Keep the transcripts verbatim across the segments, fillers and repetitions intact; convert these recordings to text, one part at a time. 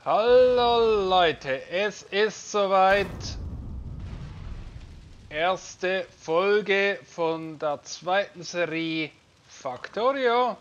Hallo Leute, es ist soweit. Erste Folge von der zweiten Serie Factorio.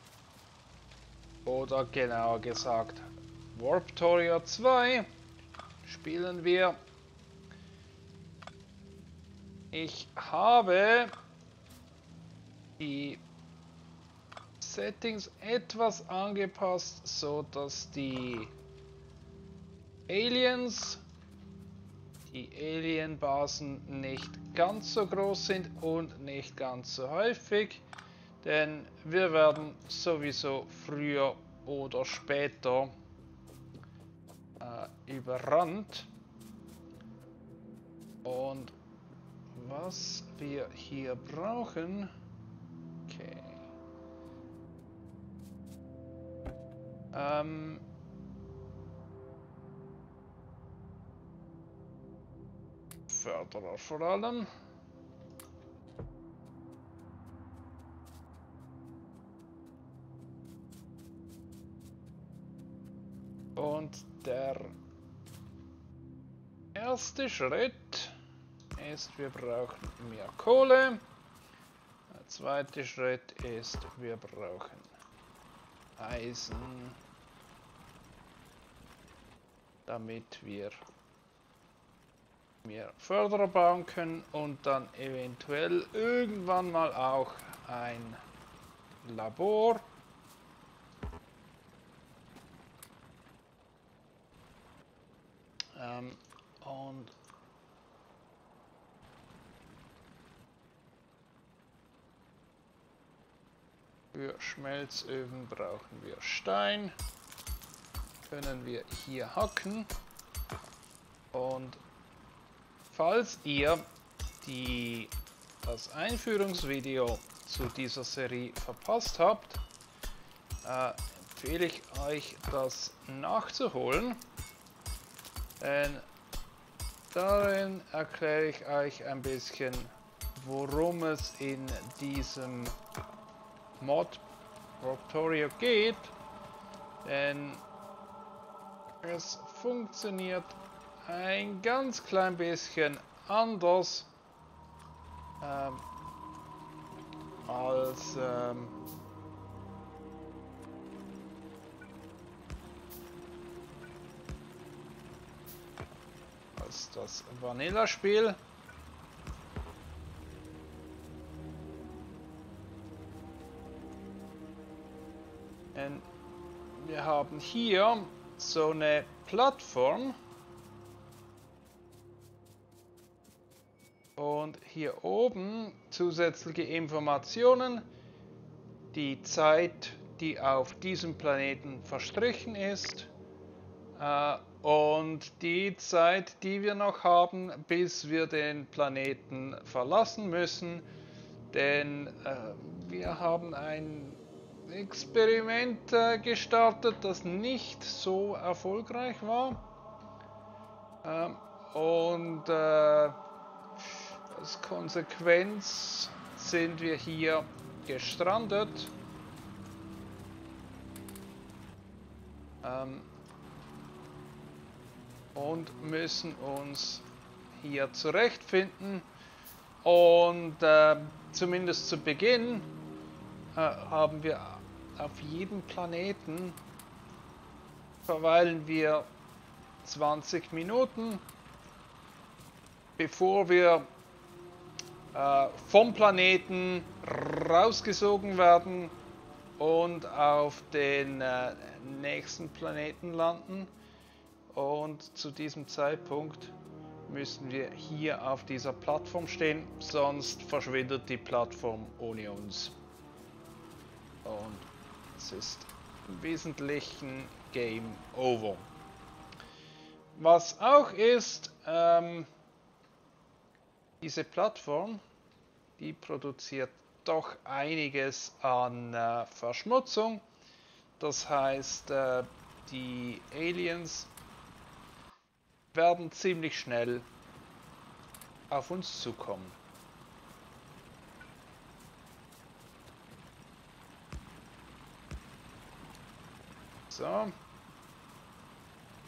Oder genauer gesagt Warptorio zwei spielen wir. Ich habe die Settings etwas angepasst, so dass die Aliens Die Alienbasen nicht ganz so groß sind und nicht ganz so häufig, denn wir werden sowieso früher oder später äh, überrannt. Und was wir hier brauchen, okay, ähm, Förderer vor allem. Und der erste Schritt ist, wir brauchen mehr Kohle. Der zweite Schritt ist, wir brauchen Eisen, damit wir mehr Förderer bauen können und dann eventuell irgendwann mal auch ein Labor. Ähm, und für Schmelzöfen brauchen wir Stein. Können wir hier hacken. Und falls ihr die, das Einführungsvideo zu dieser Serie verpasst habt, äh, empfehle ich euch, das nachzuholen. Denn darin erkläre ich euch ein bisschen, worum es in diesem Mod Warptorio geht. Denn es funktioniert ein ganz klein bisschen anders ähm, als ähm, als das Vanilla-Spiel. Denn wir haben hier so eine Plattform. Und hier oben zusätzliche Informationen, die Zeit, die auf diesem Planeten verstrichen ist äh, und die Zeit, die wir noch haben, bis wir den Planeten verlassen müssen, denn äh, wir haben ein Experiment äh, gestartet, das nicht so erfolgreich war ähm, und äh, als Konsequenz sind wir hier gestrandet. Ähm, und müssen uns hier zurechtfinden. Und äh, zumindest zu Beginn äh, haben wir auf jedem Planeten verweilen wir zwanzig Minuten, bevor wir äh, vom Planeten rausgesogen werden und auf den äh, nächsten Planeten landen. Und zu diesem Zeitpunkt müssen wir hier auf dieser Plattform stehen, sonst verschwindet die Plattform ohne uns. Und es ist im Wesentlichen Game Over. Was auch ist, ähm, diese Plattform, die produziert doch einiges an äh, Verschmutzung. Das heißt, äh, die Aliens werden ziemlich schnell auf uns zukommen. So.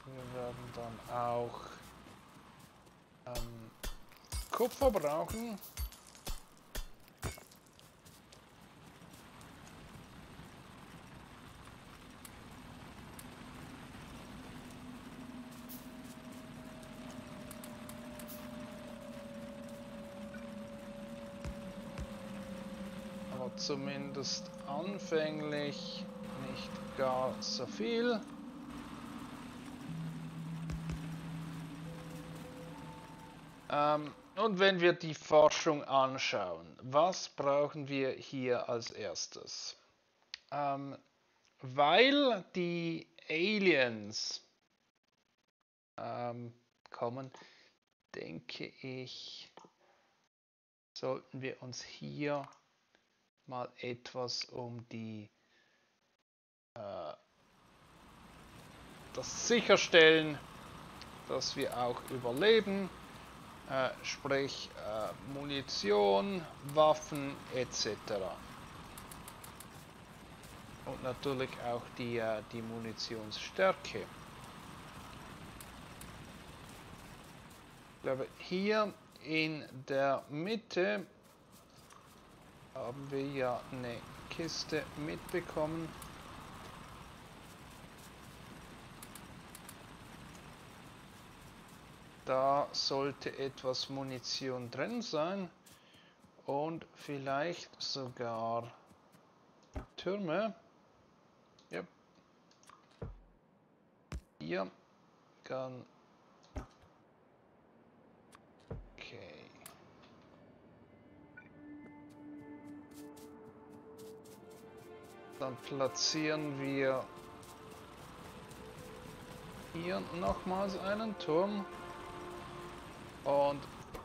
Wir werden dann auch ähm, Kupfer brauchen. Aber zumindest anfänglich nicht gar so viel. Ähm, und wenn wir die Forschung anschauen, was brauchen wir hier als erstes? Ähm, weil die Aliens ähm, kommen, denke ich, sollten wir uns hier mal etwas um die äh, das sicherstellen, dass wir auch überleben. Äh, sprich äh, Munition, Waffen et cetera. Und natürlich auch die, äh, die Munitionsstärke. Ich glaube, hier in der Mitte haben wir ja eine Kiste mitbekommen. Da sollte etwas Munition drin sein und vielleicht sogar Türme. Ja. Hier kann. Okay. Dann platzieren wir hier nochmals einen Turm. Und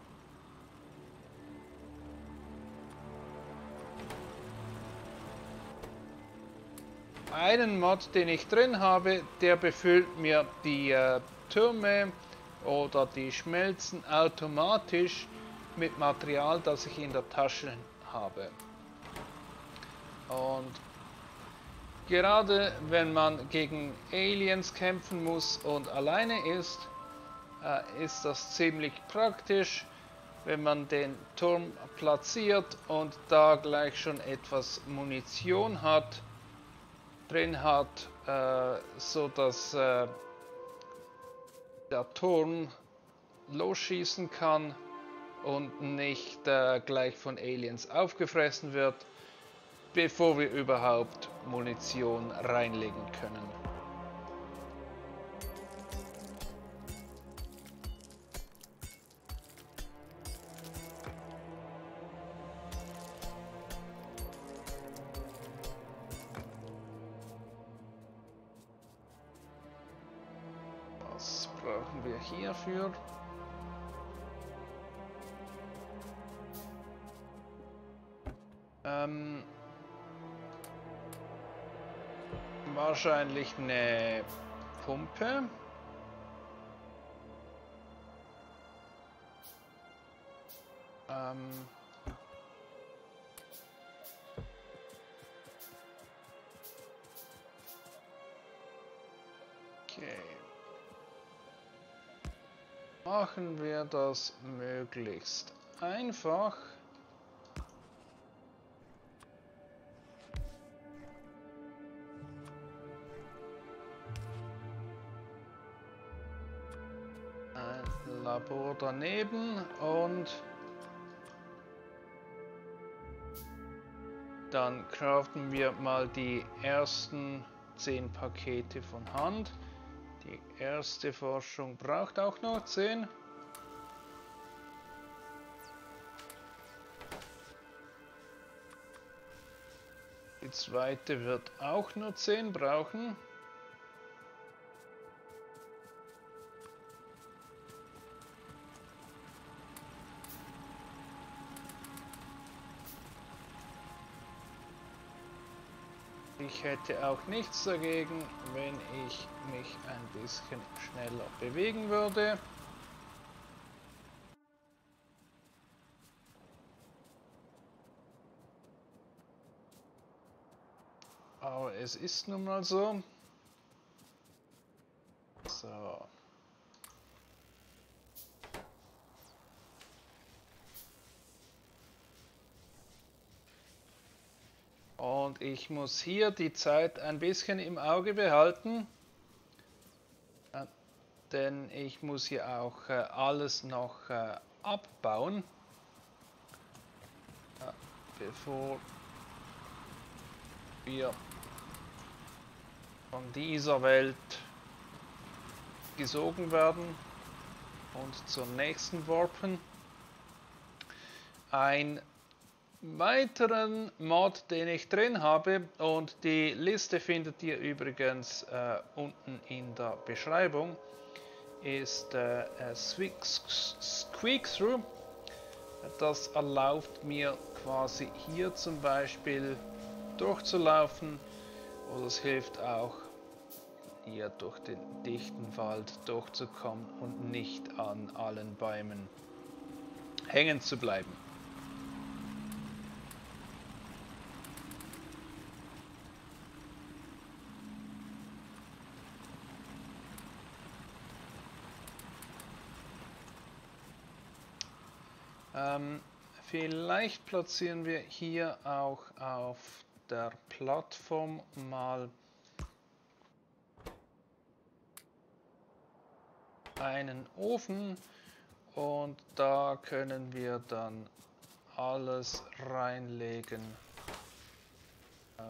einen Mod, den ich drin habe, der befüllt mir die äh, Türme oder die Schmelzen automatisch mit Material, das ich in der Tasche habe. Und gerade wenn man gegen Aliens kämpfen muss und alleine ist, äh, ist das ziemlich praktisch, wenn man den Turm platziert und da gleich schon etwas Munition hat, drin hat, äh, so dass äh, der Turm losschießen kann und nicht äh, gleich von Aliens aufgefressen wird, bevor wir überhaupt Munition reinlegen können. Was brauchen wir hierfür? Ähm, wahrscheinlich eine Pumpe. Ähm, okay. Machen wir das möglichst einfach. Ein Labor daneben und dann craften wir mal die ersten zehn Pakete von Hand. Die erste Forschung braucht auch noch zehn. Die zweite wird auch nur zehn brauchen. Ich hätte auch nichts dagegen, wenn ich mich ein bisschen schneller bewegen würde. Aber es ist nun mal so. So. Und ich muss hier die Zeit ein bisschen im Auge behalten, äh, denn ich muss hier auch äh, alles noch äh, abbauen, äh, bevor wir von dieser Welt gesogen werden und zur nächsten warpen. Ein weiteren Mod, den ich drin habe, und die Liste findet ihr übrigens äh, unten in der Beschreibung, ist äh, Squeak-Through. Das erlaubt mir quasi hier zum Beispiel durchzulaufen, oder es hilft auch hier durch den dichten Wald durchzukommen und nicht an allen Bäumen hängen zu bleiben. Ähm, vielleicht platzieren wir hier auch auf der Plattform mal einen Ofen und da können wir dann alles reinlegen, äh,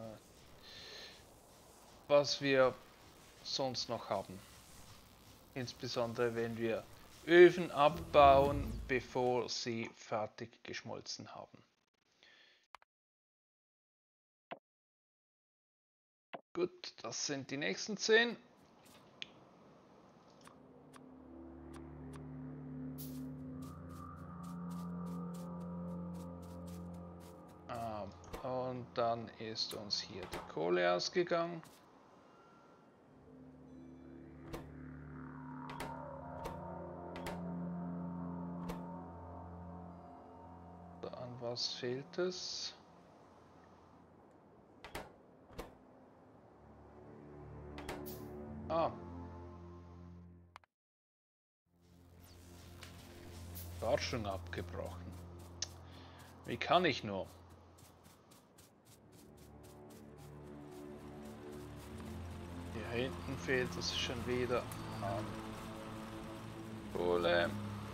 was wir sonst noch haben. Insbesondere wenn wir Öfen abbauen, bevor sie fertig geschmolzen haben. Gut, das sind die nächsten zehn. Ah, und dann ist uns hier die Kohle ausgegangen. An was fehlt es? Ah. Forschung abgebrochen. Wie kann ich nur? Hier hinten fehlt es schon wieder an Kohle.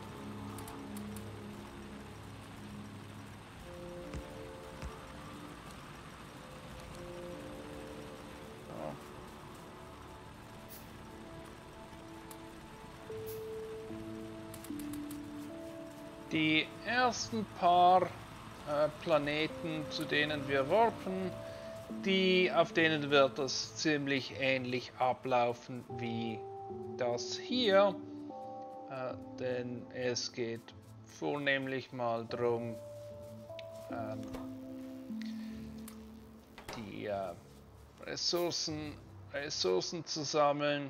Die ersten paar äh, Planeten, zu denen wir warpen, die, auf denen wird es ziemlich ähnlich ablaufen wie das hier, äh, denn es geht vornehmlich mal darum, ähm, die äh, Ressourcen, Ressourcen zu sammeln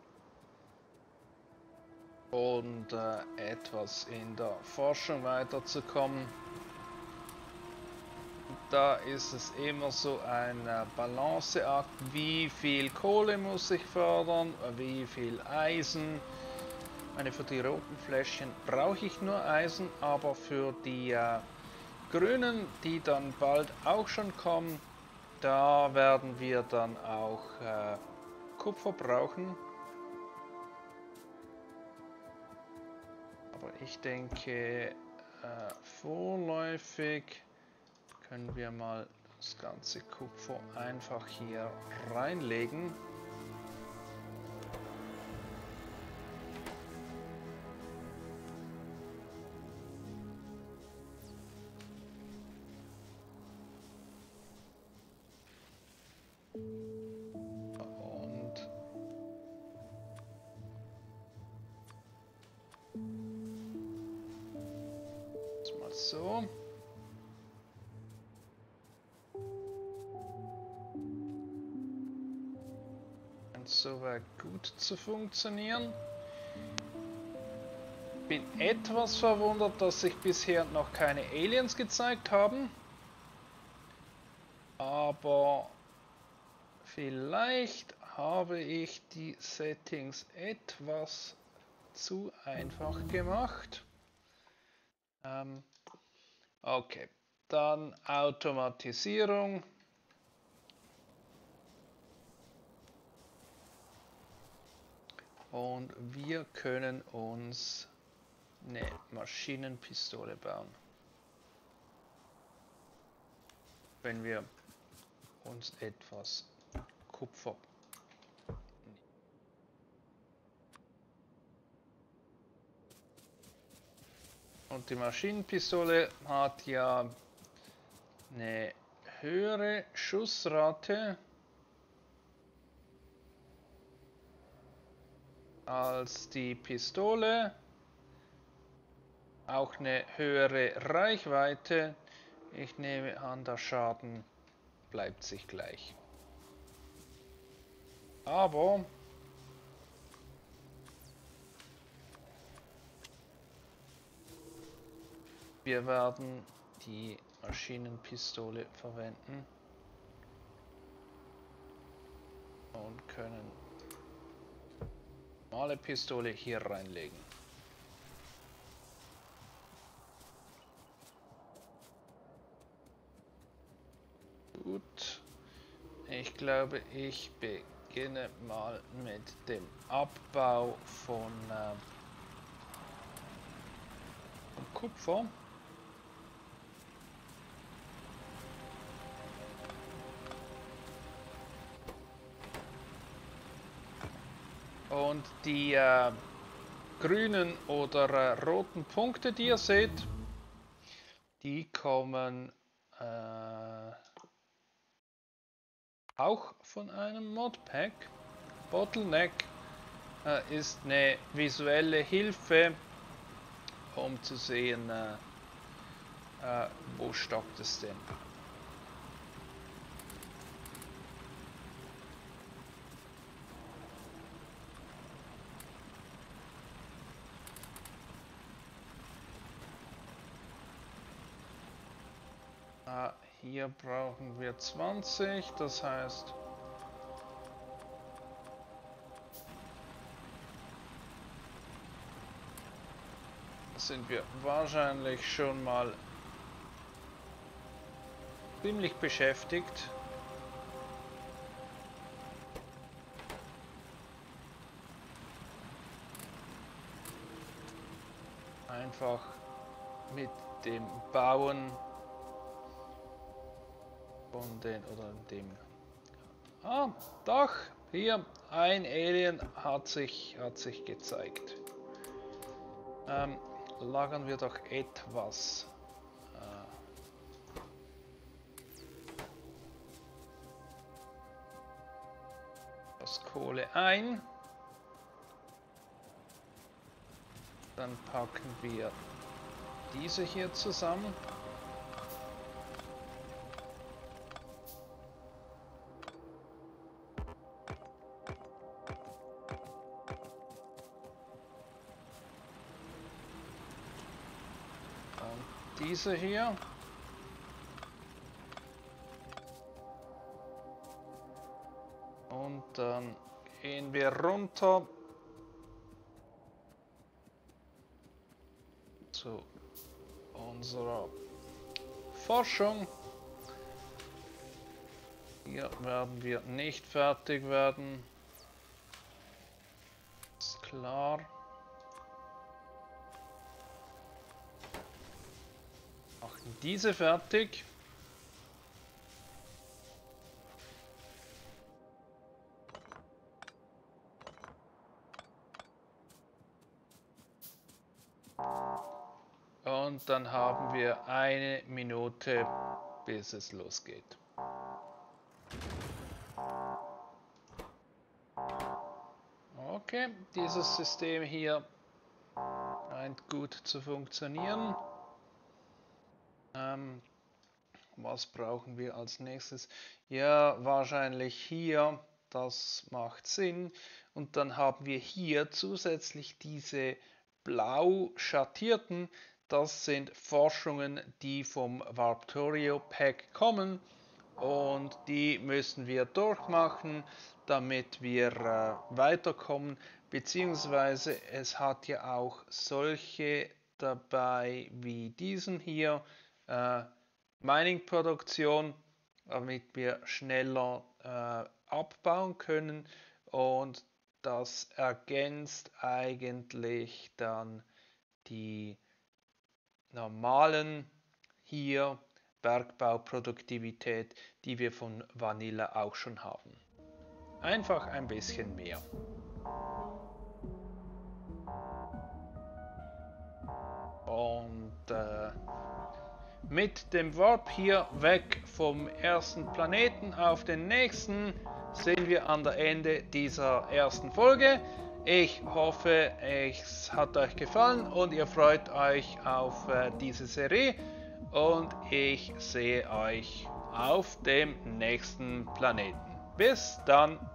und äh, etwas in der Forschung weiterzukommen. Da ist es immer so ein äh, Balanceakt, wie viel Kohle muss ich fördern, wie viel Eisen. Meine, für die roten Fläschchen brauche ich nur Eisen, aber für die äh, grünen, die dann bald auch schon kommen, da werden wir dann auch äh, Kupfer brauchen. Aber ich denke, äh, vorläufig können wir mal das ganze Kupfer einfach hier reinlegen. Und jetzt mal so. Soweit gut zu funktionieren. Bin etwas verwundert, dass sich bisher noch keine Aliens gezeigt haben. Aber vielleicht habe ich die Settings etwas zu einfach gemacht. Ähm, okay, dann Automatisierung. Und wir können uns eine Maschinenpistole bauen. Wenn wir uns etwas Kupfer und die Maschinenpistole hat ja eine höhere Schussrate als die Pistole, auch eine höhere Reichweite. Ich nehme an, der Schaden bleibt sich gleich. Aber wir werden die Maschinenpistole verwenden und können normale Pistole hier reinlegen. Gut, ich glaube, ich beginne mal mit dem Abbau von, äh, von Kupfer. Und die äh, grünen oder äh, roten Punkte, die ihr seht, die kommen äh, auch von einem Modpack. Bottleneck äh, ist eine visuelle Hilfe, um zu sehen, äh, äh, wo stockt es denn. Äh, hier brauchen wir zwanzig, das heißt sind wir wahrscheinlich schon mal ziemlich beschäftigt. Einfach mit dem Bauen von den oder dem. Ah, doch, hier ein Alien hat sich hat sich gezeigt. Ähm, lagern wir doch etwas äh, das Kohle ein. Dann packen wir diese hier zusammen. Dann diese hier. Und dann gehen wir runter zu unserer Forschung. Hier werden wir nicht fertig werden. Ist klar. Machen diese fertig. Und dann haben wir eine Minute, bis es losgeht. Okay, dieses System hier scheint gut zu funktionieren. Ähm, was brauchen wir als nächstes? Ja, wahrscheinlich hier, das macht Sinn. Und dann haben wir hier zusätzlich diese blau schattierten. Das sind Forschungen, die vom Warptorio Pack kommen. Und die müssen wir durchmachen, damit wir äh, weiterkommen. Beziehungsweise es hat ja auch solche dabei wie diesen hier, äh, Mining-Produktion, damit wir schneller äh, abbauen können. Und das ergänzt eigentlich dann die normalen hier Bergbauproduktivität, die wir von Vanilla auch schon haben. Einfach ein bisschen mehr. Und äh, mit dem Warp hier weg vom ersten Planeten auf den nächsten sind wir an der Ende dieser ersten Folge. Ich hoffe, es hat euch gefallen und ihr freut euch auf äh, diese Serie. Und ich sehe euch auf dem nächsten Planeten. Bis dann!